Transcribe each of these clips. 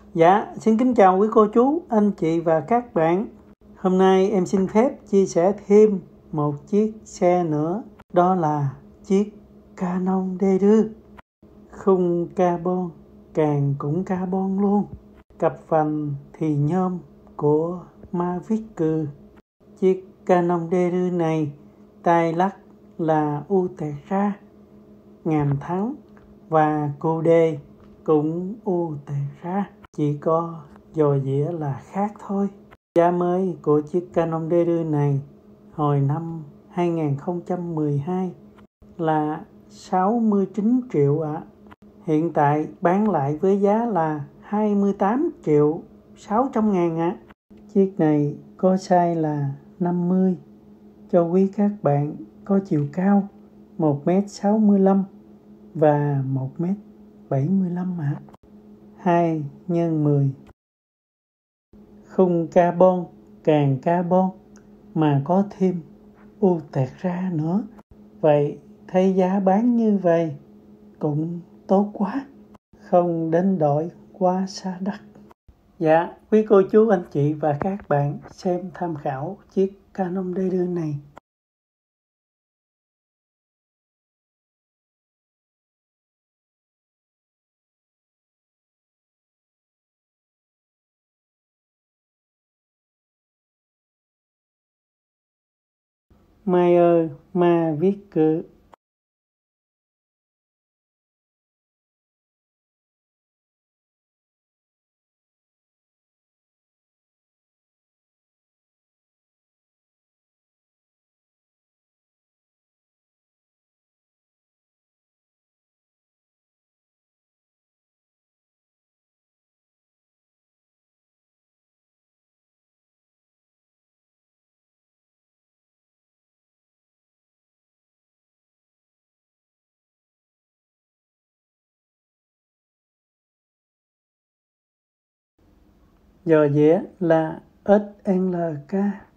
Dạ, xin kính chào quý cô chú, anh chị và các bạn. Hôm nay em xin phép chia sẻ thêm một chiếc xe nữa, đó là chiếc Canon D-Rư. Khung carbon, càng cũng carbon luôn. Cặp vành thì nhôm của Mavic. Chiếc Canon D-Rư này tay lắc là Ultegra, ngàm thắng và cù đề cũng Ultegra, chỉ có dò dĩa là khác thôi. Giá mới của chiếc Canon D-Rư này hồi năm 2012 là 69 triệu ạ. Hiện tại bán lại với giá là 28 triệu 600 ngàn ạ. Chiếc này có size là 50 cho quý các bạn có chiều cao 1m65 và 1m75 ạ. 2x10. Khung carbon, càng carbon mà có thêm Ultegra nữa. Vậy thấy giá bán như vậy cũng tốt quá, không đến đổi quá xa đắt. Dạ, quý cô chú anh chị và các bạn xem tham khảo chiếc Canon D-Rư này. Meyer Mavic. Dò dĩa là SLK.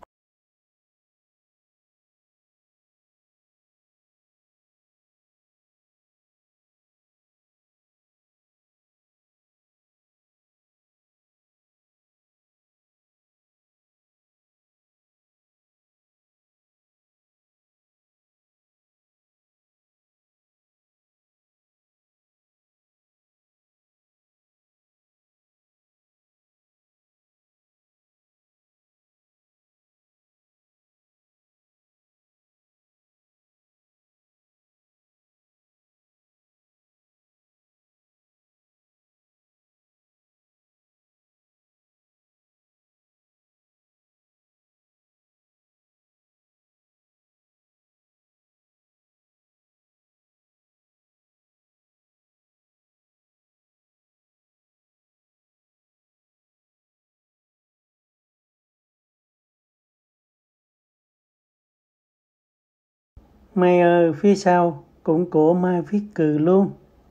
Meyer phía sau cũng của Mavic luôn.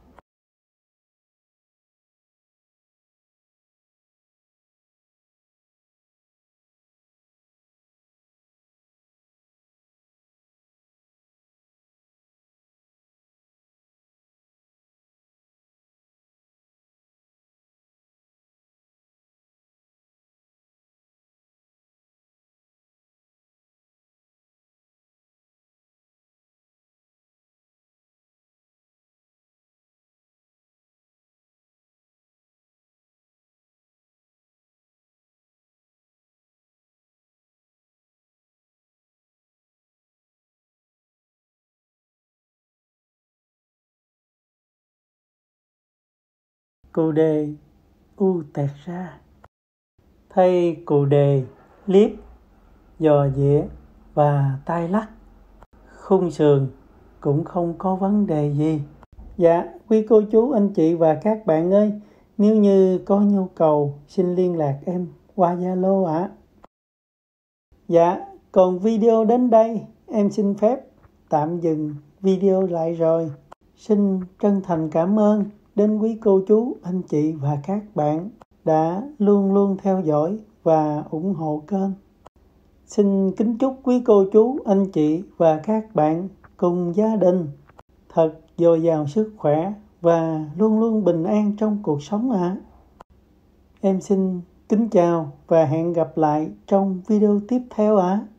Cù đề Ultegra. Thay cù đề, liếp, dò dĩa và tay lắc, khung sườn cũng không có vấn đề gì. Dạ, quý cô chú anh chị và các bạn ơi, nếu như có nhu cầu xin liên lạc em qua Zalo ạ. Dạ, còn video đến đây em xin phép tạm dừng video lại rồi. Xin chân thành cảm ơn đến quý cô chú anh chị và các bạn đã luôn luôn theo dõi và ủng hộ kênh. Xin kính chúc quý cô chú anh chị và các bạn cùng gia đình thật dồi dào sức khỏe và luôn luôn bình an trong cuộc sống ạ. Em xin kính chào và hẹn gặp lại trong video tiếp theo ạ.